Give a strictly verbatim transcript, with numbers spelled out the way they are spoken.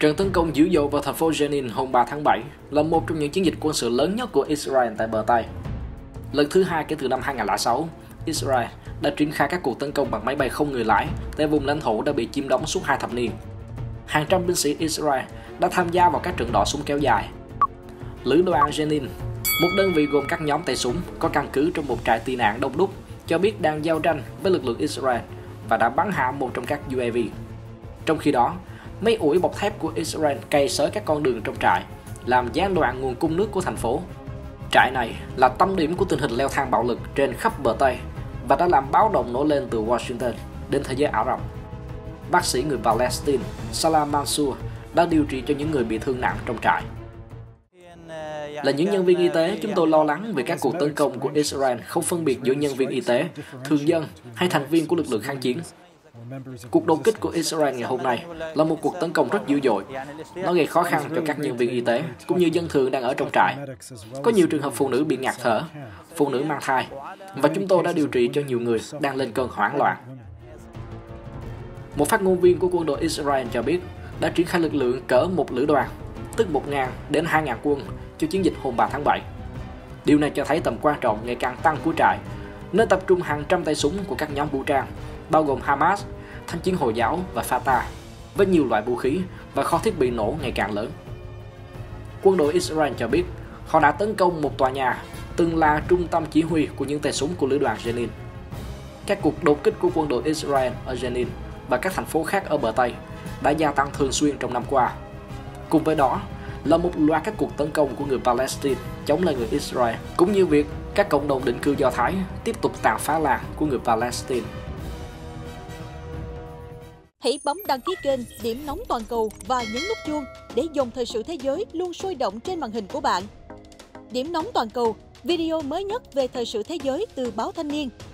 Trận tấn công dữ dội vào thành phố Jenin hôm ba tháng bảy là một trong những chiến dịch quân sự lớn nhất của Israel tại bờ Tây. Lần thứ hai kể từ năm hai nghìn không trăm lẻ sáu, Israel đã triển khai các cuộc tấn công bằng máy bay không người lái tại vùng lãnh thổ đã bị chiếm đóng suốt hai thập niên. Hàng trăm binh sĩ Israel đã tham gia vào các trận đỏ súng kéo dài. Lữ đoàn Jenin, một đơn vị gồm các nhóm tay súng có căn cứ trong một trại tị nạn đông đúc, cho biết đang giao tranh với lực lượng Israel và đã bắn hạ một trong các u a vê. Trong khi đó, mấy ủi bọc thép của Israel cày xới các con đường trong trại, làm gián đoạn nguồn cung nước của thành phố. Trại này là tâm điểm của tình hình leo thang bạo lực trên khắp bờ Tây và đã làm báo động nổi lên từ Washington đến thế giới Ả Rập. Bác sĩ người Palestine Salah Mansour đã điều trị cho những người bị thương nặng trong trại. Là những nhân viên y tế, chúng tôi lo lắng về các cuộc tấn công của Israel không phân biệt giữa nhân viên y tế, thường dân hay thành viên của lực lượng kháng chiến. Cuộc đột kích của Israel ngày hôm nay là một cuộc tấn công rất dữ dội. Nó gây khó khăn cho các nhân viên y tế cũng như dân thường đang ở trong trại. Có nhiều trường hợp phụ nữ bị ngạt thở, phụ nữ mang thai, và chúng tôi đã điều trị cho nhiều người đang lên cơn hoảng loạn. Một phát ngôn viên của quân đội Israel cho biết đã triển khai lực lượng cỡ một lữ đoàn, tức một nghìn đến hai nghìn quân cho chiến dịch hôm ba tháng bảy. Điều này cho thấy tầm quan trọng ngày càng tăng của trại, nơi tập trung hàng trăm tay súng của các nhóm vũ trang, bao gồm Hamas, Thánh chiến Hồi giáo và Fatah, với nhiều loại vũ khí và kho thiết bị nổ ngày càng lớn. Quân đội Israel cho biết họ đã tấn công một tòa nhà từng là trung tâm chỉ huy của những tay súng của lữ đoàn Jenin. Các cuộc đột kích của quân đội Israel ở Jenin và các thành phố khác ở bờ Tây đã gia tăng thường xuyên trong năm qua. Cùng với đó là một loạt các cuộc tấn công của người Palestine chống lại người Israel, cũng như việc các cộng đồng định cư Do Thái tiếp tục tàn phá làng của người Palestine. Hãy bấm đăng ký kênh Điểm Nóng Toàn Cầu và nhấn nút chuông để dòng thời sự thế giới luôn sôi động trên màn hình của bạn. Điểm Nóng Toàn Cầu, video mới nhất về thời sự thế giới từ báo Thanh niên,